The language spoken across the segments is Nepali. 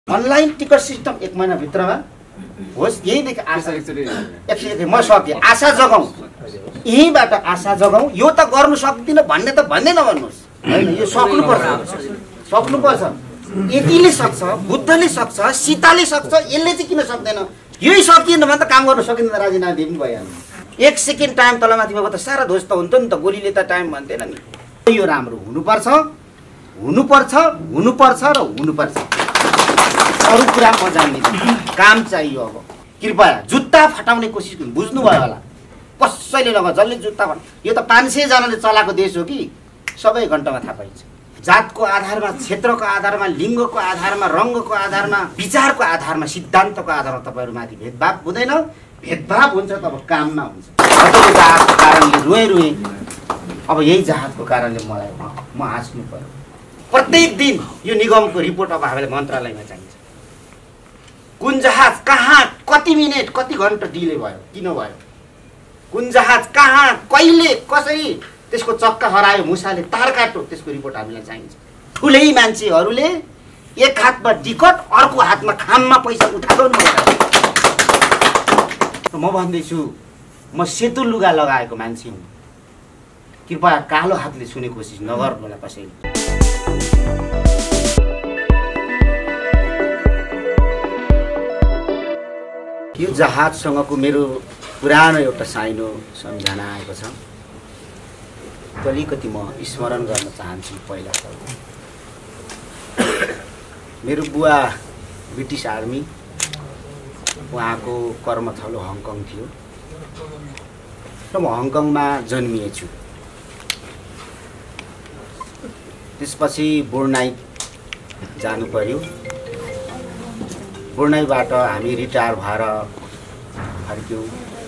अनलाइन टिकट सिस्टम 1 महिनाभित्रमा होस्, यहीँदेखि आशा एकचोटि म सकेँ आशा जगाउँ, यहीँबाट आशा जगाउँ। यो त गर्नु सक्दिनँ भन्ने त भन्दै नभन्नुहोस् होइन, यो सक्नुपर्छ। यतिले सक्छ, बुद्धले सक्छ, सीताले सक्छ, यसले चाहिँ किन सक्दैन? यही सकिएन भने त काम गर्न सकिँदैन, राजीनामा दिनु भइहाल्यो। 1 सेकेन्ड टाइम तलमाथि भएको त सारा ध्वस्त हुन्थ्यो नि त, गोलीले त टाइम भन्थेन नि। यो राम्रो हुनुपर्छ र हुनुपर्छ। अरू कुरा म जान्दिनँ, काम चाहियो। अब कृपया जुत्ता फटाउने कोसिस गर्नु, बुझ्नुभयो होला। कसैले नगर जसले जुत्ता फट, यो त 500 जनाले चलाएको देश हो कि, सबै घन्टामा थाहा पाइन्छ। जातको आधारमा, क्षेत्रको आधारमा, लिङ्गको आधारमा, रङ्गको आधारमा, विचारको आधारमा, सिद्धान्तको आधारमा तपाईँहरूमाथि भेदभाव हुँदैन। भेदभाव हुन्छ तब काममा हुन्छ। जहाजको कारणले रोएँ। अब यही जहाजको कारणले मलाई म हाँस्नु पर्यो। प्रत्येक दिन यो निगमको रिपोर्ट अब हामीले मन्त्रालयमा चाहिन्छ। कुन जहाज कहाँ, कति मिनेट, कति घन्टा डिले भयो, किन भयो? कुन जहाज कहाँ, कहिले, कसरी त्यसको चक्का हरायो, मुसाले तार काट्यो, त्यसको रिपोर्ट हामीलाई चाहिन्छ। ठुलै मान्छेहरूले एक हातमा टिकट, अर्को हातमा खाममा पैसा उठाएको म भन्दैछु, म सेतो लुगा लगाएको मान्छे हुँ। कृपया कालो हातले छुने कोसिस नगर्नु होला कसैले। यो जहाजसँगको मेरो पुरानो एउटा साइनो सम्झना आएको छ, अलिकति म स्मरण गर्न चाहन्छु। पहिला त मेरो बुवा ब्रिटिस आर्मी, उहाँको कर्मथलो हङकङ थियो र म हङकङमा जन्मिएछु। त्यसपछि बोर्नाई जानु पर्यो। बोर्नाईबाट हामी रिटायर भएर फर्क्यौँ।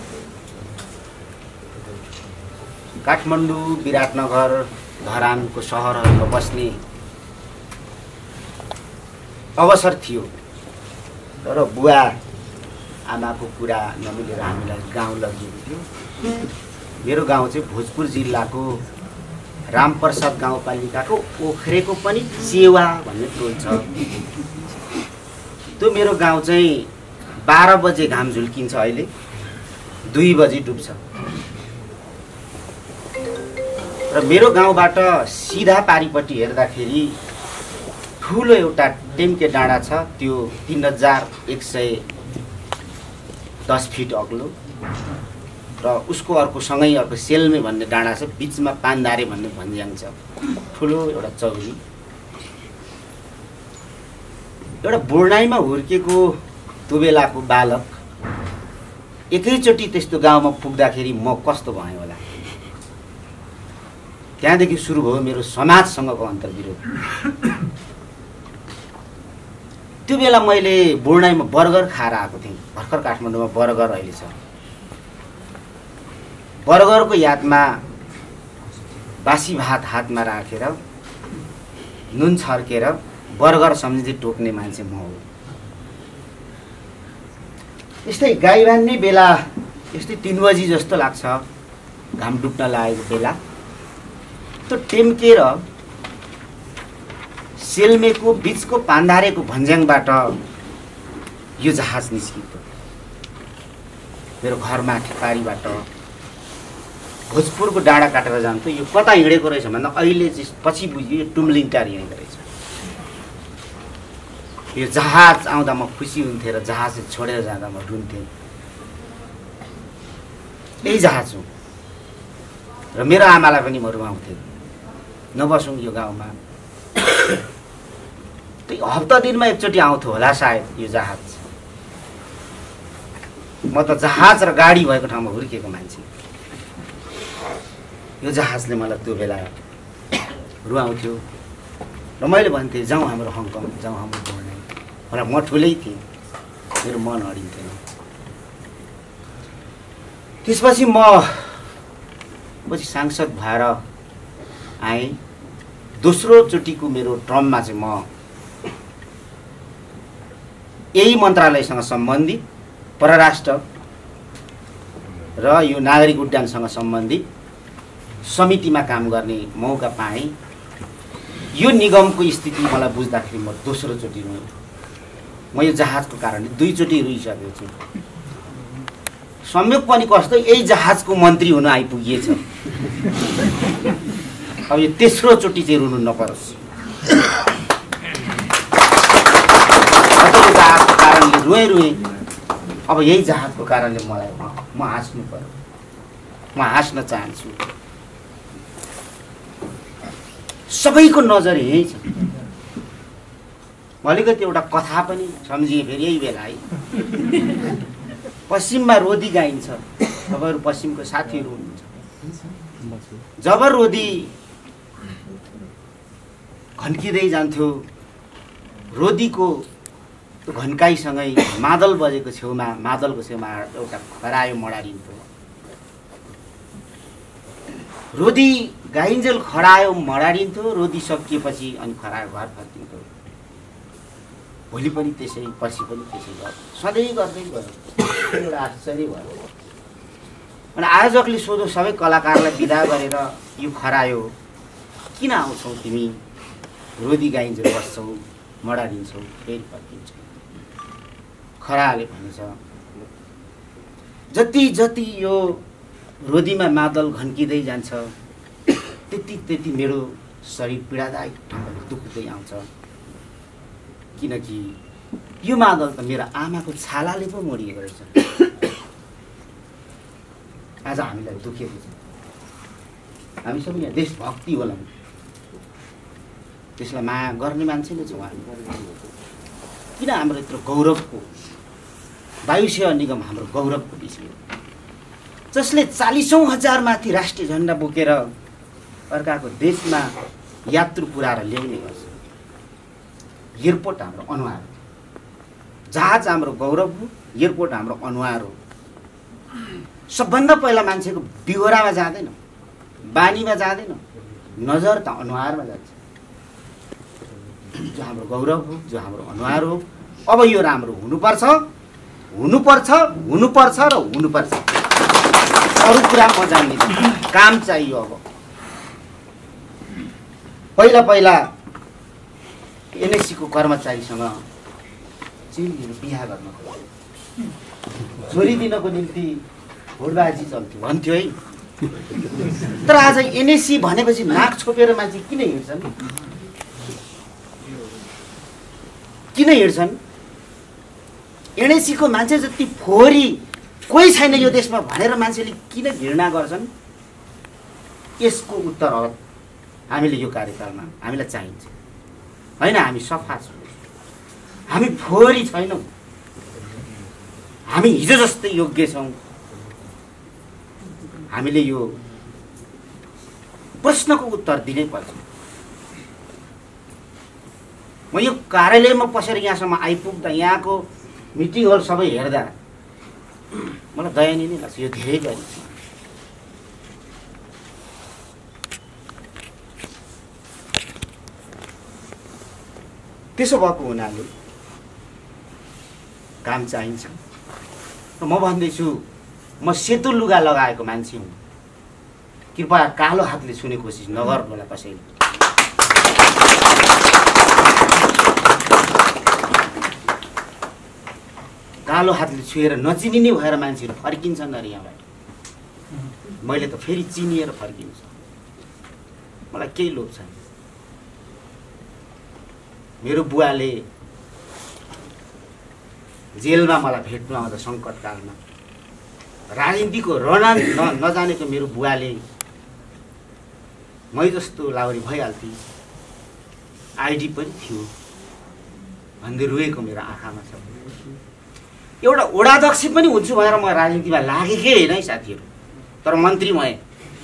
काठमाडौँ, विराटनगर, धरानको सहरहरूमा बस्ने अवसर थियो। तर बुवा आमाको कुरा नमिलेर हामीलाई गाउँ लगिएको थियो। मेरो गाउँ चाहिँ भोजपुर जिल्लाको रामप्रसाद गाउँपालिकाको ओखरेको पनि सेवा भन्ने टोल छ। त्यो मेरो गाउँ चाहिँ 12 बजे घाम झुल्किन्छ, अहिले 2 बजे डुब्छ। र मेरो गाउँबाट सिधा पारिपट्टि हेर्दाखेरि ठुलो एउटा टेम्के डाँडा छ, त्यो 3110 फिट अग्लो र उसको अर्को सँगै अर्को सेल्मे भन्ने डाँडा छ, बिचमा पान्दारे भन्ने भन्ज्याङ छ, ठुलो एउटा चौरी। एउटा बोर्नाईमा हुर्केको त्यो बेलाको बालक एकैचोटि त्यस्तो गाउँमा पुग्दाखेरि म कस्तो भएँ होला। त्यहाँदेखि सुरु भयो मेरो समाजसँगको अन्तर्विरोध। त्यो बेला मैले बोर्नाईमा बर्गर खाएर आएको थिएँ। भर्खर काठमाडौँमा बर्गर अहिले छ। बर्गरको यादमा बासी भात हातमा राखेर नुन छर्केर बर्गर सम्झिँदै टोक्ने मान्छे म हो। यस्तै गाई बान्ने बेला, यस्तै 3 बजी जस्तो लाग्छ, घाम डुब्न लागेको बेला, त्यो टेम्के र सेल्मेको बिचको पान्धारेको भन्ज्याङबाट यो जहाज निस्कियो। मेरो घरमाथि पारीबाट भोजपुरको डाँडा काटेर जान्थ्यो। यो कता हिँडेको रहेछ भन्दा अहिले चाहिँ पछि बुझ्यो यो टुम्लिङटार हिँडेको रहेछ। यो जहाज आउँदा म खुसी हुन्थेँ र जहाज छोडेर जाँदा म रुन्थेँ। यही जहाज हो। र मेरो आमालाई पनि म रुवाउँथेँ, नबसौँ यो गाउँमा। त्यही हप्ता दिनमा एकचोटि आउँथ्यो होला सायद यो जहाज। म त जहाज र गाडी भएको ठाउँमा हुर्केको मान्छे। यो जहाजले मलाई त्यो बेला रुवाउँथ्यो र मैले भन्थेँ जाउँ हाम्रो हङकङ, जाउँ हाम्रो बोर्नाई। मलाई म ठुलै थिएँ, मेरो मन अडिन्थेन। त्यसपछि म पछि सांसद भएर आएँ। दोस्रो चोटिको मेरो टर्ममा चाहिँ म यही मन्त्रालयसँग सम्बन्धित परराष्ट्र र यो नागरिक उड्डयनसँग सम्बन्धित समितिमा काम गर्ने मौका पाएँ। यो निगमको स्थिति मलाई बुझ्दाखेरि म दोस्रो चोटि म यो जहाजको कारणले 2 चोटि रुइसकेको छु। संयोग पनि कस्तो यही जहाजको मन्त्री हुन आइपुगिएछ। अब यो तेस्रो चोटि चाहिँ रुनु नपरोस्। जहाजको कारणले रुएँ। अब यही जहाजको कारणले मलाई म हाँस्नु पर्यो। म हाँस्न चाहन्छु। सबैको नजर यही छ। अलिकति एउटा कथा पनि सम्झिए फेरि यही बेला है। पश्चिममा रोदी गाइन्छ। तपाईँहरू पश्चिमको साथीहरू हुनुहुन्छ। जब रोदी घन्किँदै जान्थ्यो, रोदीको घन्काइसँगै मादल बजेको छेउमा मादलको छेउमा एउटा खरायो मडारिन्थ्यो। रोदी गाइन्जेल खरायो मडारिन्थ्यो। रोदी सकिएपछि अनि खरायो घर फर्किन्थ्यो। भोलि पनि त्यसै, पछि पनि त्यसै गर्यो। सधैँ गर्दै गयो। एउटा आश्चर्य भयो। अनि आयोजकले सोध्यो सबै कलाकारलाई बिदा गरेर, यो खरायो किन आउँछौ तिमी? रोदी गाइन्जेल बस्छौ, मडारिन्छौ, फेरि फर्किन्छौ। खराले भन्छ जति जति यो रोदीमा मादल घन्किँदै जान्छ त्यति त्यति मेरो शरीर पीडादायक ढङ्गले दुख्दै आउँछ। किनकि यो मादल त मेरो आमाको छालाले पो मोडिएको रहेछ। आज हामीलाई दुखेको छ। हामी सबै यहाँ देशभक्ति होला, त्यसलाई माया गर्ने मान्छेले छौँ हामी। किन हाम्रो यत्रो गौरवको वायुसेवा निगम हाम्रो गौरवको विषय हो, जसले 40,000 माथि राष्ट्रिय झन्डा बोकेर अर्काको देशमा यात्रु पुऱ्याएर ल्याउने गर्छ। एयरपोर्ट हाम्रो अनुहार हो। जहाज हाम्रो गौरव हो, एयरपोर्ट हाम्रो अनुहार हो। सबभन्दा पहिला मान्छेको बिहोरामा जाँदैन, बानीमा जाँदैन, नजर त अनुहारमा जान्छ। जो हाम्रो गौरव हो, जो हाम्रो अनुहार हो। अब यो राम्रो हुनुपर्छ, हुनुपर्छ, हुनुपर्छ र हुनुपर्छ। अरू कुरा म जान्दिनँ। काम चाहियो। अब पहिला पहिला एनएससीको कर्मचारीसँग चिनीहरू बिहा गर्न छोरी दिनको निम्ति भोटबाजी चल्थ्यो भन्थ्यो है। तर आज एनएससी भनेपछि नाक छोपेर मान्छे किन हिँड्छन्? किन हिँड्छन्? एनएससीको मान्छे जति फोहोरी कोही छैन यो देशमा भनेर मान्छेले किन घृणा गर्छन्? यसको उत्तर हो हामीले यो कार्यकालमा हामीलाई चाहिन्छ। होइन, हामी सफा छौँ, हामी फोहोरी छैनौँ, हामी हिजो जस्तै योग्य छौँ। हामीले यो प्रश्नको उत्तर दिनै पर्छ। म यो कार्यालयमा पसेर यहाँसम्म आइपुग्दा यहाँको मिटिङहरू सबै हेर्दा मलाई दयनीय नै लाग्छ। यो धेरै गरी छ। त्यसो भएको हुनाले काम चाहिन्छ। र म भन्दैछु, म सेतो लुगा लगाएको मान्छे हुँ। कृपया कालो हातले छुने कोसिस नगर्नु होला कसैले। कालो हातले छुएर नचिनिने भएर मान्छेहरू फर्किन्छन् अरे यहाँबाट। मैले त फेरि चिनिएर फर्किन्छ। मलाई केही लोभ छैन। मेरो बुवाले जेलमा मलाई भेट्नु आउँदा सङ्कटकालमा राजनीतिको रणा नजानेको मेरो बुवाले मै जस्तो लाउरी भइहाल्थे, आइडी पनि थियो भन्दै रोएको मेरो आँखामा छ। एउटा वडाध्यक्ष पनि हुन्छु भनेर म राजनीतिमा लागेकै होइन है साथीहरू। तर मन्त्री भएँ,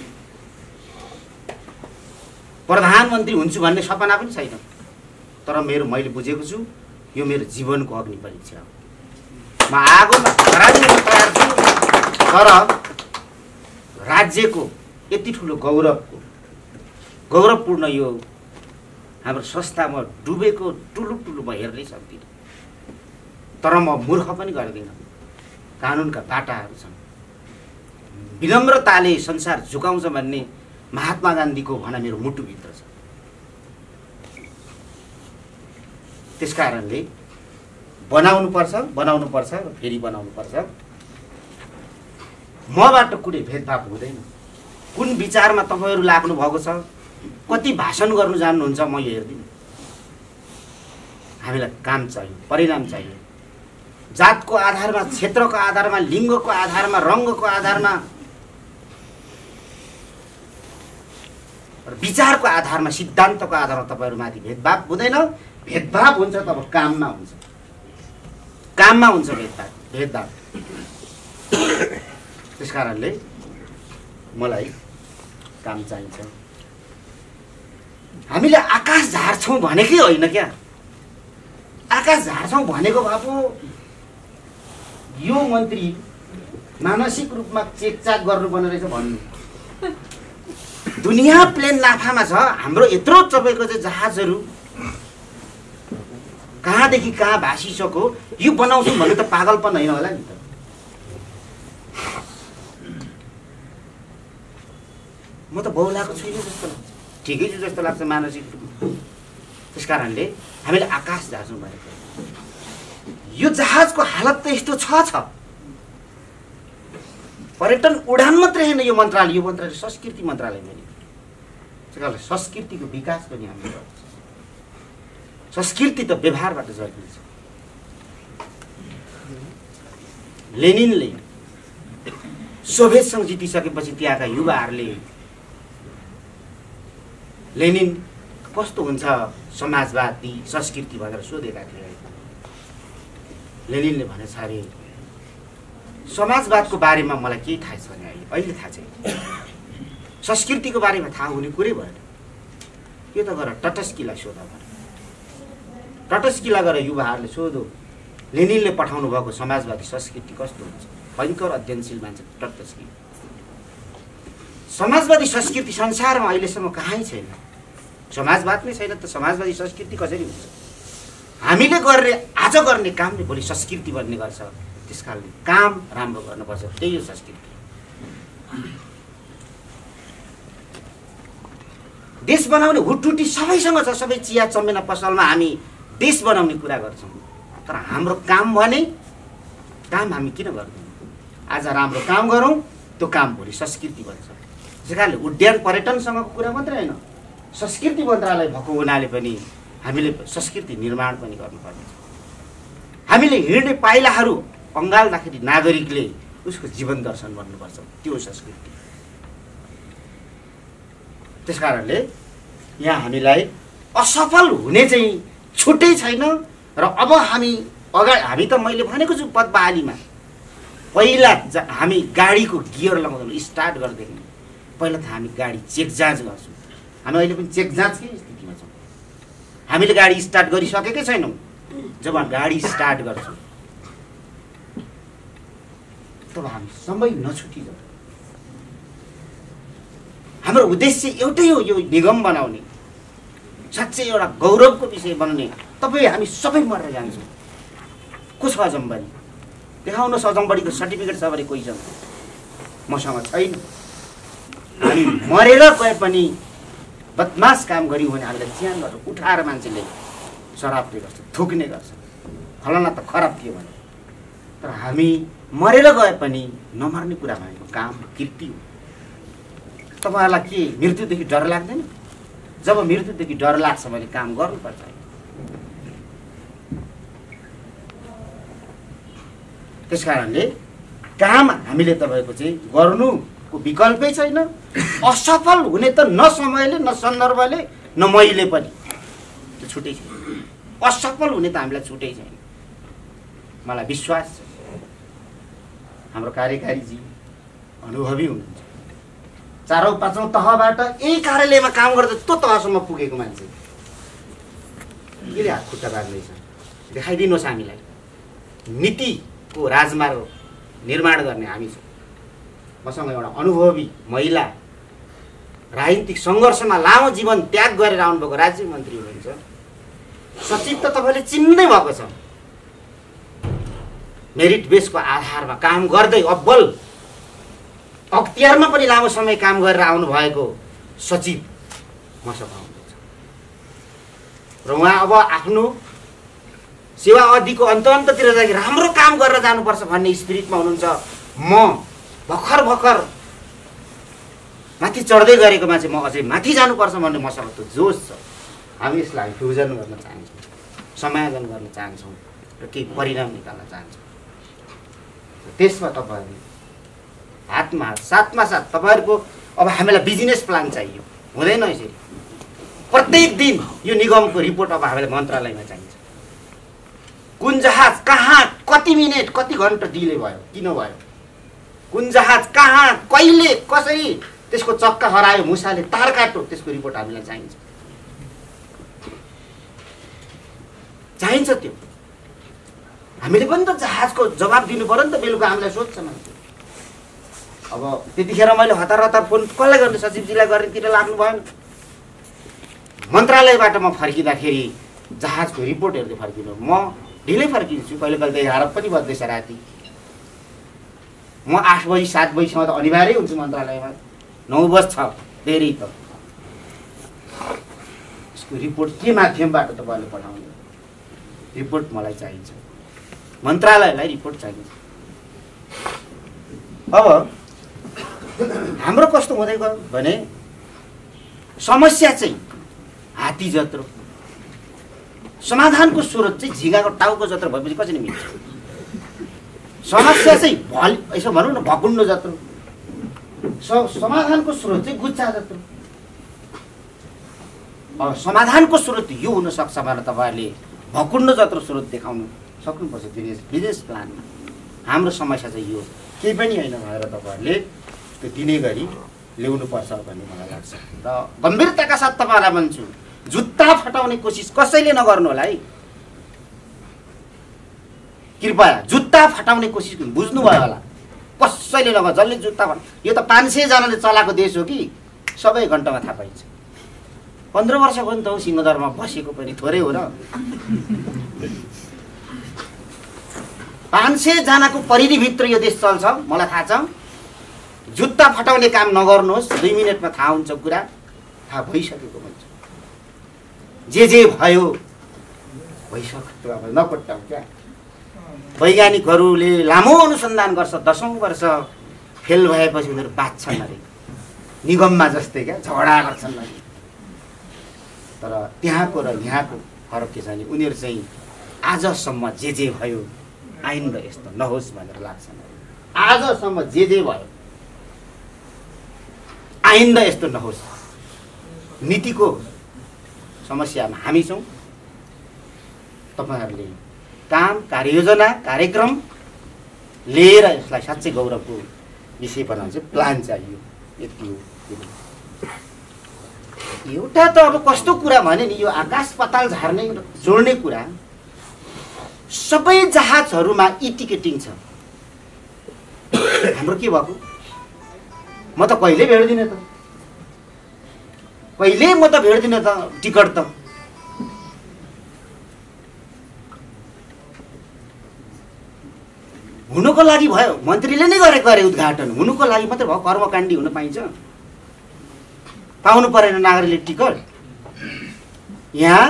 प्रधानमन्त्री हुन्छु भन्ने सपना पनि छैन। तर मैले बुझेको छु यो मेरो जीवनको अग्नि परीक्षा हो। म आगोमा खरानी हुन तयार छु। तर राज्यको यति ठुलो गौरवपूर्ण यो हाम्रो संस्थामा डुबेको टुलुक म हेर्नै सक्दिनँ। तर म मूर्ख पनि गर्दिनँ। कानुनका बाटाहरू छन्। विनम्रताले संसार झुकाउँछ भन्ने महात्मा गान्धीको भनाइ मेरो मुटुभित्र छ। त्यसकारणले बनाउनु पर्छ र फेरि बनाउनु पर्छ। मबाट कुनै भेदभाव हुँदैन। कुन विचारमा तपाईहरू लाग्नु भएको छ, कति भाषण गर्नु जान्नुहुन्छ म हेर्दिनँ। हामीलाई काम चाहियो, परिणाम चाहियो। जातको आधारमा, क्षेत्रको आधारमा, लिङ्गको आधारमा, रङ्गको आधारमा, विचारको आधारमा, सिद्धान्तको आधारमा तपाईहरूमाथि भेदभाव हुँदैन। भेदभाव हुन्छ तब काममा हुन्छ, काममा हुन्छ भेदभाव। त्यस कारणले मलाई काम चाहिन्छ। हामीले आकाश झार्छौँ भनेकै होइन क्या। आकाश झार्छौँ भनेको भए पो यो मन्त्री मानसिक रूपमा चेकचाक गर्नुपर्ने रहेछ भन्नु। दुनियाँ प्लेन नाफामा छ। हाम्रो यत्रो तपाईँको चाहिँ जहाजहरू कहाँदेखि कहाँ भासिसक्यो। यो बनाउँछौँ भन्नु त पागलपन होइन होला नि त। म त बहुलाको छुइनँ जस्तो लाग्छ, ठिकै छु जस्तो लाग्छ मानसिक रूपमा। त्यस कारणले हामीले आकाश झार्छौँ भनेको। यो जहाजको हालत त यस्तो छ। पर्यटन उडान मात्रै होइन यो मन्त्रालय संस्कृति मन्त्रालय पनि। संस्कृतिको विकास पनि हामीले गर्छ। संस्कृति त व्यवहारबाट जन्मिन्छ। लेनिनले सोभियतसँग जितिसकेपछि त्यहाँका युवाहरूले लेनिन कस्तो हुन्छ समाजवादी संस्कृति भनेर सोधेका थिए। लेनिनले भनेछ अरे समाजवादको बारेमा मलाई केही थाहा छैन, अहिले थाहा छैन। संस्कृतिको बारेमा थाहा हुने कुरै भएन। यो त गर टटस्कीलाई सोध भने। टटस्कीलाई गएर युवाहरूले सोधो लेनिनले पठाउनु भएको समाजवादी संस्कृति कस्तो हुन्छ। भयङ्कर अध्ययनशील मान्छे टटस्की। समाजवादी संस्कृति संसारमा अहिलेसम्म कहीँ छैन। समाजवाद नै छैन त समाजवादी संस्कृति कसरी हुन्छ। हामीले आज गर्ने कामले भोलि संस्कृति बन्ने गर्छ। त्यस कारणले काम राम्रो गर्नुपर्छ, त्यही हो संस्कृति। देश बनाउने हुटुटी सबैसँग छ। सबै चिया चमेना पसलमा हामी देश बनाउने कुरा गर्छौँ। तर हाम्रो काम भने काम हामी किन गर्दैनौँ। आज राम्रो काम गरौँ, त्यो काम भोलि संस्कृति बन्छ। त्यस कारणले उड्डयन पर्यटनसँगको कुरा मात्रै होइन, संस्कृति मन्त्रालय भएको हुनाले पनि हामीले संस्कृति निर्माण पनि गर्नुपर्ने छ। हामीले हिँड्ने पाइलाहरू अँगाल्दाखेरि नागरिकले उसको जीवन दर्शन भन्नुपर्छ, त्यो संस्कृति। त्यस कारणले यहाँ हामीलाई असफल हुने चाहिँ छुट्टै छैन। र अब हामी त मैले भनेको छु पद बहालीमा पहिला हामी गाडीको गियर लगाउँदैनौँ, स्टार्ट गर्दैनौँ। पहिला त हामी गाडी चेक जाँच गर्छौँ। हामी अहिले पनि चेक जाँचकै स्थितिमा छौँ। हामीले गाडी स्टार्ट गरिसकेकै छैनौँ। जब गाडी स्टार्ट गर्छौँ तब हामी समय नछुटिजाउँ। हाम्रो उद्देश्य एउटै हो, यो निगम बनाउने, साँच्चै एउटा गौरवको विषय बनाउने। तपाईँ हामी सबै मरेर जान्छौँ। को छ अजम्बरी? देखाउनुहोस् अजम्बरीको सर्टिफिकेट छ भने कोही छ? मसँग छैन। हामी मरेर गए पनि बदमास काम गऱ्यौँ भने हामीलाई च्यान गर्छ, उठाएर मान्छेले शराबले गर्छ, थुक्ने गर्छ, फलाना त खराब थियो भने। तर हामी मरेर गए पनि नमर्ने कुरा भनेको काम कृति हो। तपाईँहरूलाई के मृत्युदेखि डर लाग्दैन? जब मृत्युदेखि डर लाग्छ भने काम गर्नुपर्छ। त्यस कारणले काम हामीले तपाईँको चाहिँ गर्नुको विकल्पै छैन। असफल हुने त न समयले, न सन्दर्भले, न मैले पनि, त्यो छुट्टै छैन। असफल हुने त हामीलाई छुट्टै छैन। मलाई विश्वास छ हाम्रो कार्यकारीजी अनुभवी हुनुहुन्छ। 4औं 5औं तहबाट यही कार्यालयमा काम गर्दा त्यो तहसम्म पुगेको मान्छे केले हात खुट्टा बाँध्दैछ? देखाइदिनुहोस् हामीलाई। नीतिको राजमार्ग निर्माण गर्ने हामी छौँ। मसँग एउटा अनुभवी महिला, राजनीतिक सङ्घर्षमा लामो जीवन त्याग गरेर आउनुभएको राज्य मन्त्री हुनुहुन्छ। सचिव त तपाईँले चिन्नै भएको छ। मेरिट बेसको आधारमा काम गर्दै अब्बल अख्तियारमा पनि लामो समय काम गरेर आउनुभएको सचिव मसँग आउनुहुन्छ। र उहाँ अब आफ्नो सेवा अवधिको अन्ततिर जाँदा राम्रो काम गरेर जानुपर्छ भन्ने स्पिरिटमा हुनुहुन्छ। म भर्खर माथि चढ्दै गरेकोमा चाहिँ म अझै माथि जानुपर्छ भन्ने मसँग त्यो जोस छ। हामी यसलाई फ्युजन गर्न चाहन्छौँ, समायोजन गर्न चाहन्छौँ र केही परिणाम निकाल्न चाहन्छौँ। त्यसमा तपाईँहरू हातमा हात साथमा साथ तपाईँहरूको अब हामीलाई बिजनेस प्लान चाहियो, हुँदैन यसरी। प्रत्येक दिन यो निगमको रिपोर्ट अब हामीलाई मन्त्रालयमा चाहिन्छ। कुन जहाज कहाँ कति मिनट कति घन्टा डिले भयो, किन भयो, कुन जहाज कहाँ कहिले कसरी त्यसको चक्का हरायो, मुसाले तार काट्यो, त्यसको रिपोर्ट हामीलाई चाहिन्छ। त्यो हामीले पनि त जहाजको जवाब दिनु पर्यो नि त। बेलुका हामीलाई सोध्छ मान्छे। अब त्यतिखेर मैले हतार फोन कसलाई गर्ने, सचिवजीलाई गर्नेतिर लाग्नु भएन। मन्त्रालयबाट म फर्किँदाखेरि जहाजको रिपोर्ट हेर्दै फर्किनु, म ढिलै फर्किन्छु, कहिले कहिले त 11 पनि बज्दैछ राति। म 8 बजी 7 बजीसम्म त अनिवार्य हुन्छु मन्त्रालयमा, 9 बज्छ धेरै त। यसको रिपोर्ट के माध्यमबाट तपाईँले पठाउनु, रिपोर्ट मलाई चाहिन्छ, मन्त्रालयलाई रिपोर्ट चाहिन्छ। अब हाम्रो कस्तो हुँदै गयो भने समस्या चाहिँ हात्ती जत्रो, समाधानको स्रोत चाहिँ झिँगाको टाउको जत्रो भएपछि कसरी मिल्छ। समस्या चाहिँ यसो भनौँ न भकुण्डो जत्रो, समाधानको स्रोत चाहिँ गुच्चा जत्रो। अब समाधानको स्रोत यो हुनसक्छ भनेर तपाईँहरूले भकुण्डो जत्रो स्रोत देखाउनु सक्नुपर्छ बिजनेस प्लानमा। हाम्रो समस्या चाहिँ यो केही पनि होइन भनेर तपाईँहरूले त्यो दिने गरी ल्याउनुपर्छ भन्ने मलाई लाग्छ। र गम्भीरताका साथ तपाईँलाई भन्छु, जुत्ता फटाउने कोसिस कसैले नगर्नु होला है, कृपया। जुत्ता फटाउने कोसिस बुझ्नुभयो होला, कसैले नगर, जसले जुत्ता फट। यो त 500 जनाले चलाएको देश हो कि सबै घन्टामा थाहा पाइन्छ। 15 वर्ष भयो नि त सिंहदरमा बसेको पनि थोरै हो र। 500 जनाको परिधिभित्र यो देश चल्छ, मलाई थाहा छ। जुत्ता फटाउने काम नगर्नुहोस्, 2 मिनटमा थाहा हुन्छ कुरा, थाहा भइसकेको हुन्छ। जे भयो भइसक्यो, अब नपट्टाउ क्या। वैज्ञानिकहरूले लामो अनुसन्धान गर्छ, 10औं वर्ष फेल भएपछि उनीहरू बाँच्छन् अरे, निगममा जस्तै क्या, झगडा गर्छन् अरे। तर त्यहाँको र यहाँको फरक के छ भने उनीहरू चाहिँ आजसम्म जे भयो आइन्दा यस्तो नहोस् भनेर लाग्छ। आजसम्म जे भयो आइन्दा यस्तो नहोस्। नीतिको समस्यामा हामी छौँ। तपाईँहरूले काम, कार्ययोजना, कार्यक्रम लिएर यसलाई साँच्चै गौरवको विषय बनाउनु चाहिँ प्लान चाहियो। यति हो। एउटा त अब कस्तो कुरा भने नि, यो आकाश पाताल झार्ने जोड्ने कुरा, सबै जहाजहरूमा ई टिकटिङ छ। हाम्रो के भएको, म त कहिले भेट्दिनँ त, कहिले म त भेट्दिनँ त टिकट त। हुनुको लागि भयो, मन्त्रीले नै गरे उद्घाटन, हुनुको लागि मात्रै भयो, कर्मकाण्डी हुन पाइन्छ। पाउनु परेन नागरिकले टिकट। यहाँ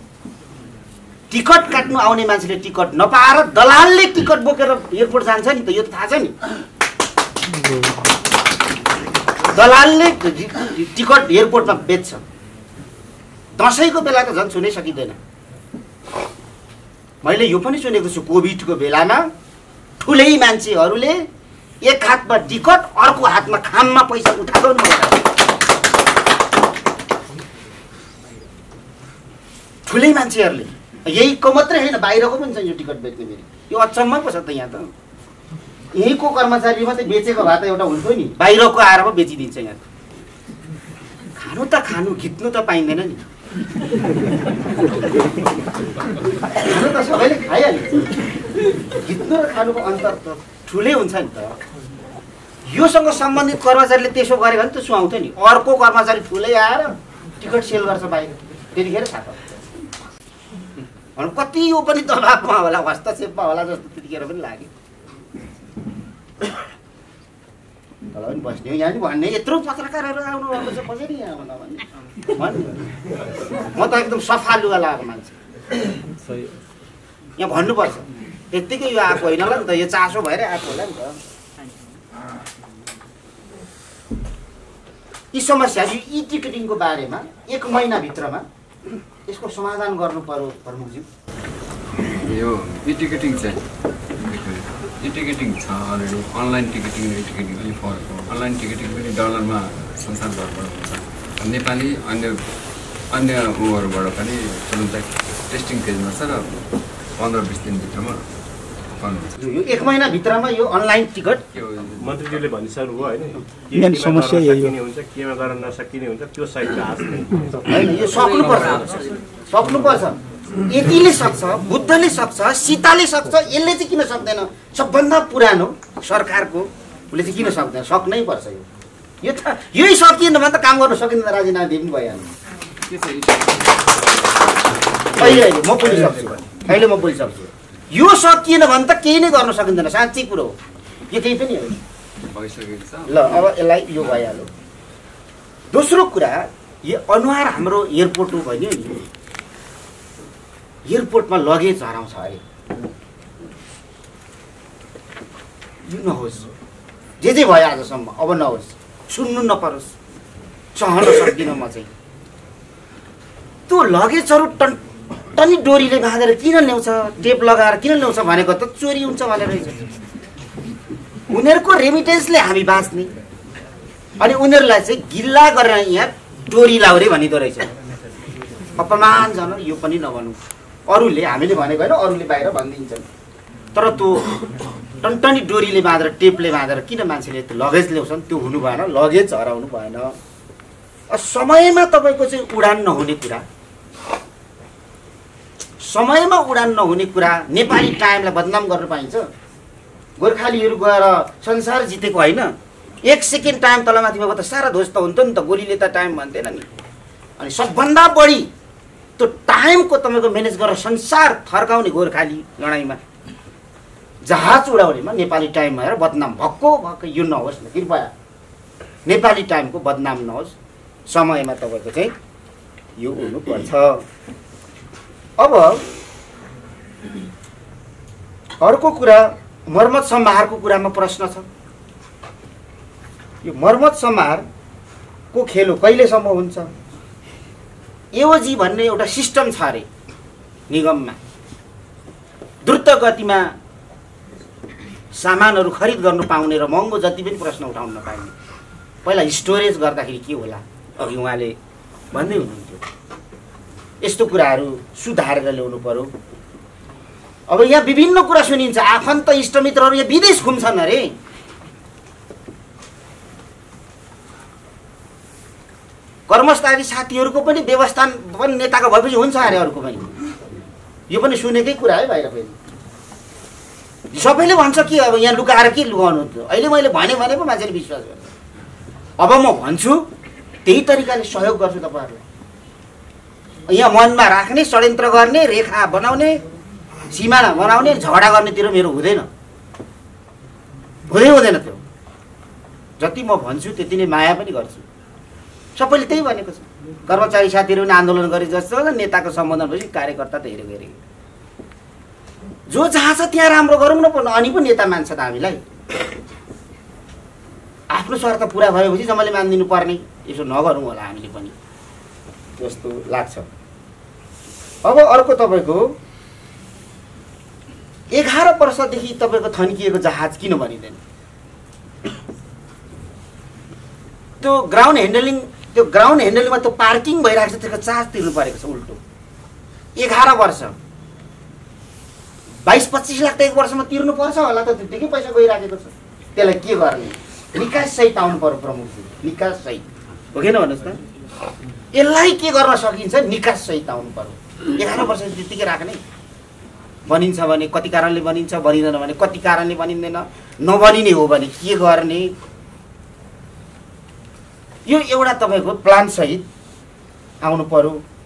टिकट काट्नु आउने मान्छेले टिकट नपाएर दलालले टिकट बोकेर एयरपोर्ट जान्छ नि त, यो त थाहा छ नि। दलालले टिकट एयरपोर्टमा बेच्छ। दसैँको बेला त झन् सुनै सकिँदैन। मैले यो पनि सुनेको छु, कोभिडको बेलामा ठुलै मान्छेहरूले एक हातमा टिकट अर्को हातमा खाममा पैसा उठाउनु पर्छ। ठुलै मान्छेहरूले, यहीको मात्रै होइन बाहिरको पनि छ यो टिकट बेच्ने। फेरि यो अचम्म पो छ त। यहाँ त यहीँको कर्मचारी मात्रै बेचेको भए त एउटा हुन्थ्यो नि, बाहिरको आएर पो बेचिदिन्छ। यहाँ खानु त खानु, घिच्नु त पाइँदैन नि। खानु त सबैले खाइहाल्छ, घिच्नु र खानुको अन्तर त ठुलै हुन्छ नि त। योसँग सम्बन्धित कर्मचारीले त्यसो गरे भने त सुहाउँथ्यो नि। अर्को कर्मचारी ठुलै आएर टिकट सेल गर्छ बाहिर, त्यतिखेर थाहा पाउँछ। कति यो पनि दबाबमा होला, हस्तक्षेपमा होला जस्तो त्यतिखेर पनि लाग्यो। तल पनि बस्ने हो यहाँ नि भन्ने, यत्रो पत्रकारहरू आउनुभएको छ, कसरी यहाँ आउन भन्ने। म त एकदम सफा लुगा लगाएको मान्छे। यहाँ भन्नुपर्छ त्यत्तिकै यो आएको होइन ल नि त यो चासो भएर आएको होला नि त यी समस्या यी टिकटिङको बारेमा 1 महिनाभित्रमा यसको समाधान गर्नु पर्यो प्रमुखज्यू यो इ टिकटिङ चाहिँ इ टिकटिङ छ अलरेडी अनलाइन टिकटिङ र टिकटिङ अलि फरक हो अनलाइन टिकटिङ पनि डलरमा संसारभरबाट हुन्छ नेपाली अन्य उहरूबाट पनि तुरुन्तै टेस्टिङ फेजमा छ र 15-20 दिनभित्रमा यो 1 महिनाभित्रमा यो अनलाइन टिकट मन्त्रीजीले भनिसक्नु भयो होइन मेन समस्या यही हो हुन्छ केमा गर्न नसकिने हुन्छ त्यो साइडको हात होइन यो सक्नुपर्छ यतिले सक्छ बुद्धले सक्छ सीताले सक्छ यसले चाहिँ किन सक्दैन सबभन्दा पुरानो सरकारको उसले चाहिँ किन सक्दैन सक्नै पर्छ यो त यही सकिएन भने त काम गर्न सकिँदैन राजीनामा दिए पनि भइहाल्छ अहिले म बोलिसक्छु यो सकिएन भने त केही नै गर्न सकिँदैन साँच्चै कुरो हो यो केही पनि होइन ल अब यसलाई यो भइहाल्यो दोस्रो कुरा यो अनुहार हाम्रो एयरपोर्ट हो भन्यो नि एयरपोर्टमा लगेज हराउँछ अरे यो नहोस् जे भयो आजसम्म अब नहोस् सुन्नु नपरोस् सहन सक्दिनँ म चाहिँ त्यो लगेजहरू टनी डोरीले बाँधेर किन ल्याउँछ टेप लगाएर किन ल्याउँछ भनेको त चोरी हुन्छ भनेर रहेछ उनीहरूको रेमिटेन्सले हामी बाँच्ने अनि उनीहरूलाई चाहिँ गिल्ला गरेर यहाँ डोरी लाउरे भनिदो रहेछ अपमानजनक यो पनि नभनौँ अरूले हामीले भनेको होइन अरूले बाहिर भनिदिन्छन् तर त्यो टनटनी डोरीले बाँधेर टेपले बाँधेर किन मान्छेले त्यो लगेज ल्याउँछन् त्यो हुनु भएन लगेज हराउनु भएन समयमा तपाईँको चाहिँ उडान नहुने कुरा समयमा उडान नहुने कुरा नेपाली टाइमलाई बदनाम गर्न पाइन्छ गोर्खालीहरू गएर संसार जितेको होइन 1 सेकेन्ड टाइम तलमाथि भएको त सारा ध्वस्त हुन्थ्यो नि त गोलीले त टाइम भन्दैन नि अनि सबभन्दा बढी त्यो टाइमको तपाईँको म्यानेज गरेर संसार थर्काउने गोर्खाली लडाइँमा जहाज उडाउनेमा नेपाली टाइम भएर बदनाम भक्कै यो नहोस् न कृपया नेपाली टाइमको बदनाम नहोस् समयमा तपाईँको चाहिँ यो हुनुपर्छ अब अर्को कुरा मर्मत सम्हारको कुरामा प्रश्न छ यो मर्मत सम्हारको खेल हो कहिलेसम्म हुन्छ एओजी भन्ने एउटा सिस्टम छ अरे निगममा द्रुत गतिमा सामानहरू खरिद गर्नु पाउने र महँगो जति पनि प्रश्न उठाउन नपाउने पहिला स्टोरेज गर्दाखेरि के होला अघि उहाँले भन्दै हुनुहुन्थ्यो यस्तो कुराहरू सुधारेर ल्याउनु पर्यो अब यहाँ विभिन्न कुरा सुनिन्छ आफन्त इष्टमित्रहरू यहाँ विदेश घुम्छन् अरे कर्मस्थली साथीहरूको पनि व्यवस्था पनि नेताको भएपछि हुन्छ अरे अरूको पनि यो पनि सुनेकै कुरा है बाहिर फेरि सबैले भन्छ कि अब यहाँ लुकाएर के लुकाउनु अहिले मैले भने पो मान्छेले विश्वास गर्छ अब म भन्छु त्यही तरिकाले सहयोग गर्छु तपाईँहरूलाई यहाँ मनमा राख्ने षड्यन्त्र गर्ने रेखा बनाउने सीमाना बनाउने झगडा गर्नेतिर मेरो हुँदैन त्यो जति म भन्छु त्यति नै माया पनि गर्छु सबैले त्यही भनेको छ कर्मचारी साथीहरू पनि आन्दोलन गरे जस्तो नेताको सम्बन्धन भएपछि कार्यकर्ता त हेरेको जो जहाँ छ त्यहाँ राम्रो गरौँ न पर्ने अनि पो नेता मान्छ त हामीलाई आफ्नो स्वार्थ पुरा भएपछि जम्मले मानिदिनु पर्ने यसो नगरौँ होला हामीले पनि जस्तो लाग्छ अब अर्को तपाईँको 11 वर्षदेखि तपाईँको थन्किएको जहाज किन बनिँदैन त्यो ग्राउन्ड ह्यान्डलिङमा त्यो पार्किङ भइरहेको छ त्यसको चार्ज तिर्नु परेको छ उल्टो 11 वर्ष 22-25 लाख त 1 वर्षमा तिर्नु पर्छ होला त त्यतिकै पैसा गइराखेको छ त्यसलाई के गर्ने निकास सहित आउनु पर्यो प्रमुखजी निकास सहित हो कि भन्नुहोस् त यसलाई के गर्न सकिन्छ निकास सहित आउनु पर्यो 11 वर्ष त्यतिकै राख्ने बनिन्छ भने कति कारणले बनिन्छ बनिँदैन भने कति कारणले बनिँदैन नबनिने हो भने के गर्ने यो एउटा तपाईँको प्लान सहित आउनु पर्यो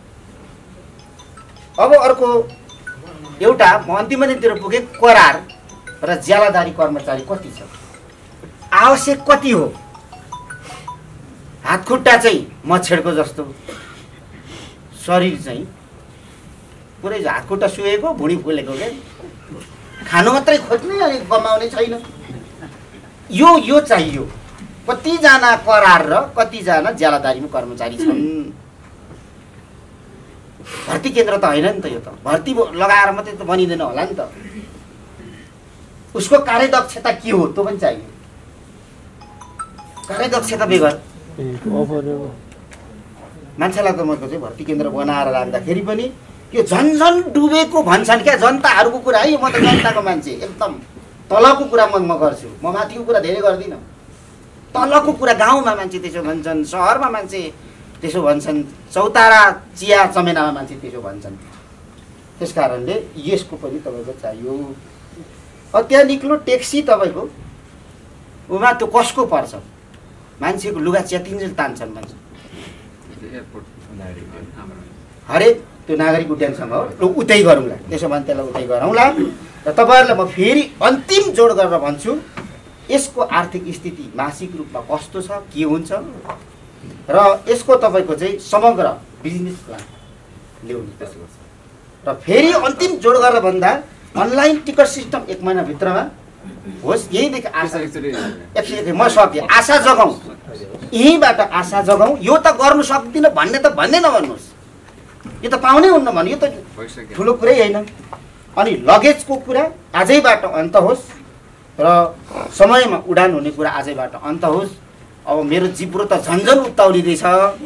अब अर्को एउटा म अन्तिमतिर पुगे करार र ज्यालादारी कर्मचारी कति छ आवश्यक कति हो हात खुट्टा चाहिँ मच्छेडको जस्तो शरीर चाहिँ पुरै हातखुट्टा सुहेको भुँडी फुलेको क्या खानु मात्रै खोज्ने अनि कमाउने छैन यो चाहियो कतिजना करार र कतिजना ज्यालादारीमा कर्मचारी छन् भर्ती केन्द्र त होइन नि त यो त भर्ती लगाएर मात्रै त बनिँदैन होला नि त उसको कार्यदक्षता के हो त्यो पनि चाहियो कार्यदक्षता बेगर मान्छेलाई त मैले चाहिँ भर्ती केन्द्र बनाएर राख्दाखेरि पनि यो झन् डुबेको भन्छन् क्या जनताहरूको कुरा है म त जनताको मान्छे एकदम तलको कुरा म गर्छु म माथिको कुरा धेरै गर्दिनँ तलको कुरा गाउँमा मान्छे त्यसो भन्छन् सहरमा मान्छे त्यसो भन्छन् चौतारा चिया चमेनामा मान्छे त्यसो भन्छन् त्यस कारणले यसको पनि तपाईँको चाहियो त्यहाँ निक्लो ट्याक्सी तपाईँको उमा त्यो कसको पर्छ मान्छेको लुगा च्यातिन्जेल तान्छन् मान्छे हरेक त्यो नागरिक उड्डयनसँग हो उतै गरौँला त्यसो भने त्यसलाई उतै गरौँला र तपाईँहरूलाई म फेरि अन्तिम जोड गरेर भन्छु यसको आर्थिक स्थिति मासिक रूपमा कस्तो छ के हुन्छ र यसको तपाईँको चाहिँ समग्र बिजनेस प्लान ल्याउनु र फेरि अन्तिम जोड गरेर भन्दा अनलाइन टिकट सिस्टम 1 महिनाभित्रमा होस् यहीँदेखि आशा म सकेँ आशा जगाउँ यहीँबाट आशा जगाउँ यो त गर्नु सक्दिनँ भन्ने त भन्दै नभन्नुहोस् यो त पाउनै हुन्न भन्नु यो त ठुलो कुरै होइन अनि लगेजको कुरा आजैबाट अन्त होस् र समयमा उडान हुने कुरा आजैबाट अन्त होस् अब मेरो जिब्रो त झन्झन उत्ताउलिँदैछ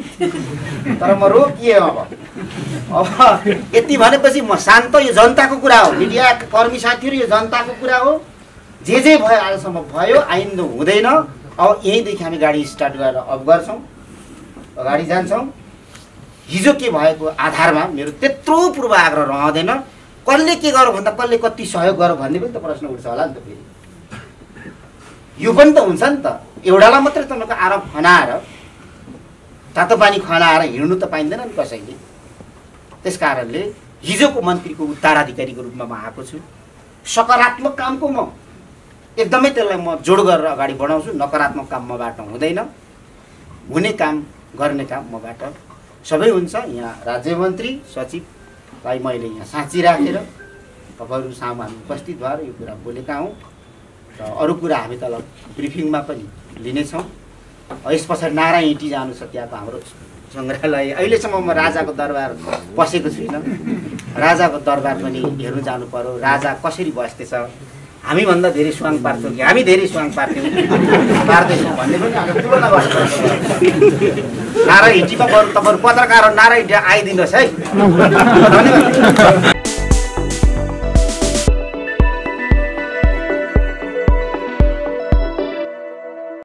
तर म रोकिएँ अब यति भनेपछि म शान्त यो जनताको कुरा हो मिडिया कर्मी साथीहरू यो जनताको कुरा हो जे भयो आजसम्म भयो आइन्दो हुँदैन अब यहीँदेखि हामी गाडी स्टार्ट गरेर अफ गर्छौँ अगाडि जान्छौँ हिजो के भएको आधारमा मेरो त्यत्रो पूर्वाग्रह रहँदैन कसले के गर्यो भन्दा कसले कति सहयोग गर्यो भन्ने पनि त प्रश्न उठ्छ होला नि त फेरि यो पनि त हुन्छ नि त एउटालाई मात्रै तपाईँको आरोप खनाएर तातो पानी खनाएर हिँड्नु त पाइँदैन नि कसैले त्यस कारणले हिजोको मन्त्रीको उत्तराधिकारीको रूपमा म आएको छु सकारात्मक कामको म एकदमै त्यसलाई म जोड गरेर अगाडि बढाउँछु नकारात्मक काम मबाट हुँदैन हुने काम गर्ने काम मबाट सबै हुन्छ यहाँ राज्य मन्त्री सचिवलाई मैले यहाँ साँची राखेर तपाईँहरू सामु हामी उपस्थित भएर यो कुरा बोलेका हौँ र अरू कुरा हामी तल ब्रिफिङमा पनि लिनेछौँ यस पछाडि नारायण हिटी जानु छ त्यहाँको हाम्रो सङ्ग्रहालय अहिलेसम्म म राजाको दरबार बसेको छुइनँ राजाको दरबार पनि हेर्नु जानु पर्यो राजा कसरी बस्दैछ हामीभन्दा धेरै स्वाङ पार्थ्यौँ कि हामी धेरै स्वाङ पार्दैछौँ भन्ने पनि हाम्रो तुलना गर्नुपर्छ नारायण हिटीमा गरौँ तपाईँहरू पत्रकार नारायण हिटी आइदिनुहोस् है धन्यवाद